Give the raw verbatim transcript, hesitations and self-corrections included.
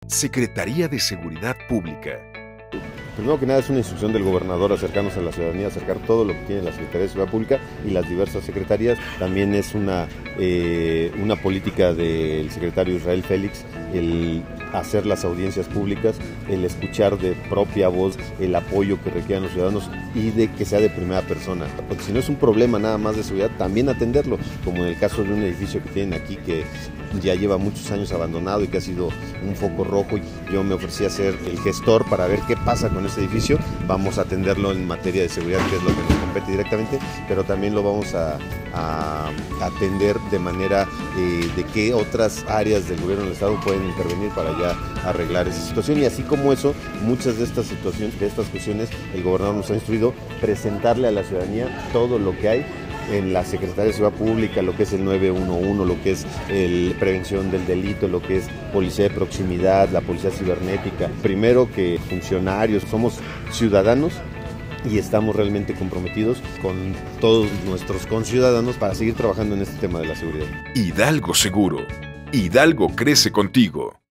Secretaría de Seguridad Pública. Primero que nada es una instrucción del gobernador acercarnos a la ciudadanía, acercar todo lo que tiene la Secretaría de Seguridad Pública y las diversas secretarías. También es una, eh, una política del secretario Israel Félix el hacer las audiencias públicas, el escuchar de propia voz el apoyo que requieran los ciudadanos y de que sea de primera persona. Porque si no es un problema nada más de seguridad, también atenderlo, como en el caso de un edificio que tienen aquí que ya lleva muchos años abandonado y que ha sido un foco rojo, y yo me ofrecí a ser el gestor para ver qué pasa con este edificio. Vamos a atenderlo en materia de seguridad, que es lo que nos compete directamente, pero también lo vamos a, a atender de manera eh, de qué otras áreas del gobierno del estado pueden intervenir para ya arreglar esa situación. Y así como eso, muchas de estas situaciones, de estas cuestiones, el gobernador nos ha instruido presentarle a la ciudadanía todo lo que hay en la Secretaría de Seguridad Pública, lo que es el nueve uno uno, lo que es el prevención del delito, lo que es policía de proximidad, la policía cibernética. Primero que funcionarios, somos ciudadanos y estamos realmente comprometidos con todos nuestros conciudadanos para seguir trabajando en este tema de la seguridad. Hidalgo Seguro. Hidalgo crece contigo.